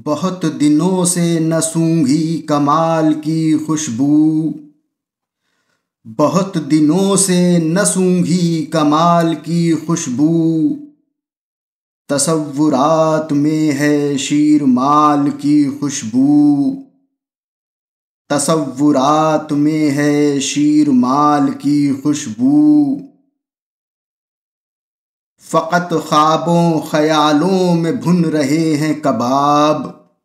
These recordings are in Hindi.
बहुत दिनों से न सूंघी कमाल की खुशबू, बहुत दिनों से न सूंघी कमाल की खुशबू। तसव्वुरात में है शीरमाल की खुशबू, तसव्वुरात में है शीरमाल की खुशबू। फ़क़त ख्वाबों ख़यालों में भुन रहे हैं कबाब,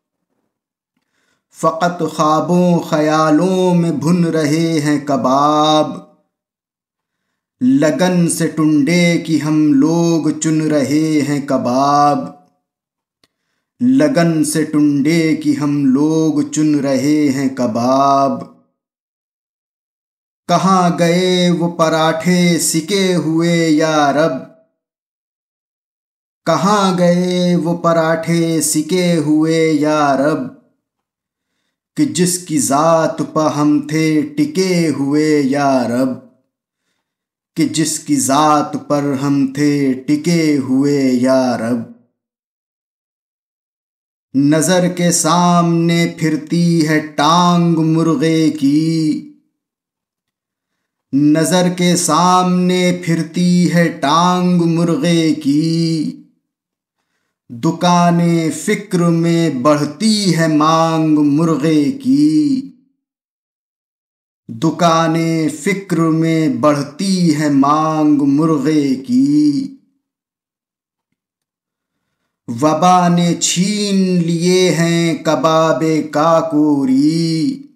फ़क़त ख्वाबों ख़यालों में भुन रहे हैं कबाब। लगन से टुंडे की हम लोग चुन रहे हैं कबाब, लगन से टुंडे की हम लोग चुन रहे हैं कबाब। कहाँ गए वो पराठे सिके हुए या रब, कहाँ गए वो पराठे सिके हुए या रब। कि जिसकी ज़ात पर हम थे टिके हुए या रब, कि जिसकी ज़ात पर हम थे टिके हुए या रब। नज़र के सामने फिरती है टांग मुर्गे की, नज़र के सामने फिरती है टांग मुर्गे की। दुकानें फिक्र में बढ़ती है मांग मुर्गे की, दुकानें फिक्र में बढ़ती है मांग मुर्गे की। वबा ने छीन लिए हैं कबाबे काकोरी,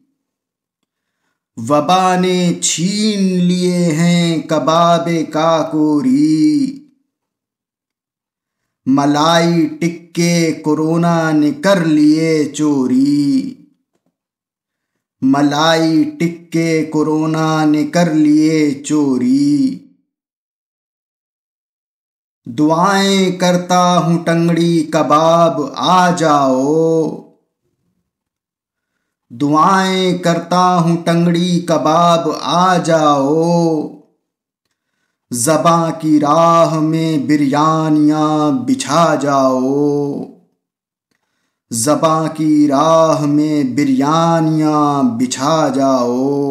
वबा ने छीन लिए हैं कबाबे काकोरी। मलाई टिक्के कोरोना ने कर लिए चोरी, मलाई टिक्के कोरोना ने कर लिए चोरी। दुआएं करता हूँ टंगड़ी कबाब आ जाओ, दुआएं करता हूँ टंगड़ी कबाब आ जाओ। ज़बां की राह में बिरयानियाँ बिछा जाओ, ज़बां की राह में बिरयानियाँ बिछा जाओ।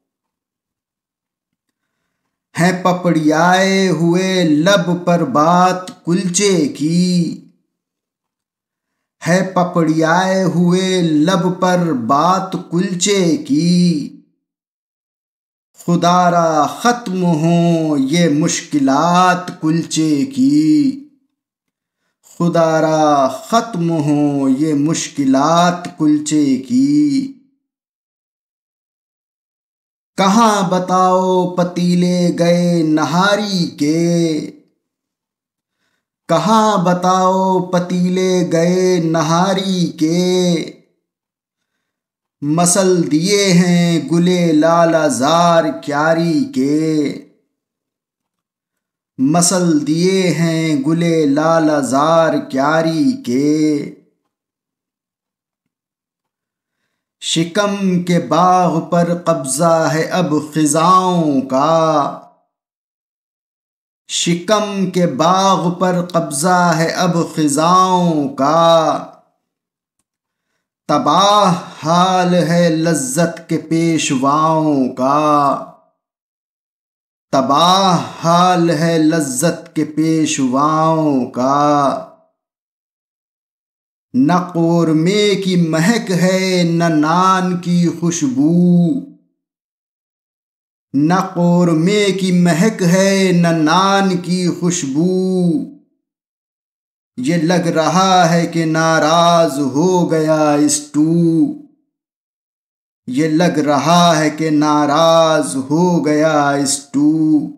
हैं पपड़ियाए हुए लब पर बात कुलचे की, है पपड़ियाए हुए लब पर बात कुलचे की। खुदारा ख़त्म हो ये मुश्किलात कुलचे की, खुदारा ख़त्म हो ये मुश्किलात कुलचे की। कहाँ बताओ पतीले गए नहारी के, कहाँ बताओ पतीले गए नहारी के। मसल दिए हैं गुले लालाज़ार क्यारी के, मसल दिए हैं गुले लालाज़ार क्यारी के। शिकम के बाग पर कब्ज़ा है अब ख़िज़ाओं का, शिकम के बाग पर कब्ज़ा है अब ख़िज़ाओं का। तबाह हाल है लज्जत के पेशवाओं का, तबाह हाल है लज्जत के पेशवाओं का। न कोरमे की महक है न नान की खुशबू, न कोरमे की महक है न नान की खुशबू। ये लग रहा है कि नाराज हो गया स्टू, ये लग रहा है कि नाराज हो गया स्टू।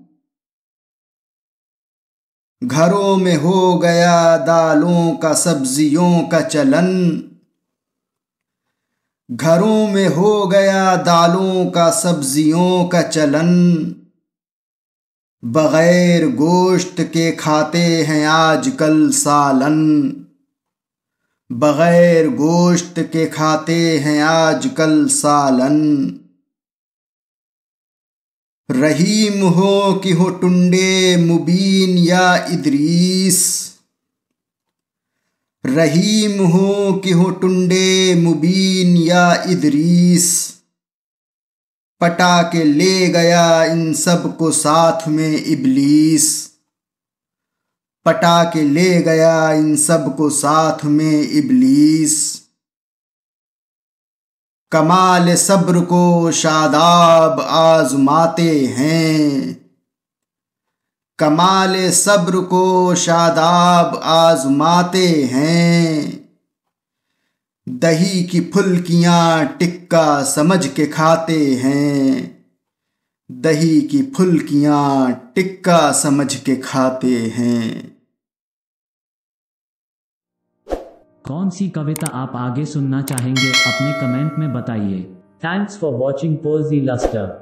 घरों में हो गया दालों का सब्जियों का चलन, घरों में हो गया दालों का सब्जियों का चलन। बगैर गोश्त के खाते हैं आजकल सालन, बगैर गोश्त के खाते हैं आजकल सालन। रहीम हो कि हो टुंडे मुबीन या इदरीस, रहीम हो कि हो टुंडे मुबीन या इदरीस, पटा के ले गया इन सब को साथ में इबलीस, पटा के ले गया इन सब को साथ में इबलीस। कमाल सब्र को शादाब आजमाते हैं, कमाल सब्र को शादाब आजमाते हैं। दही की फुल्कियाँ टिक्का समझ के खाते हैं, दही की फुल्कियाँ टिक्का समझ के खाते हैं। कौन सी कविता आप आगे सुनना चाहेंगे अपने कमेंट में बताइए। थैंक्स फॉर वॉचिंग पोएसी लस्टर।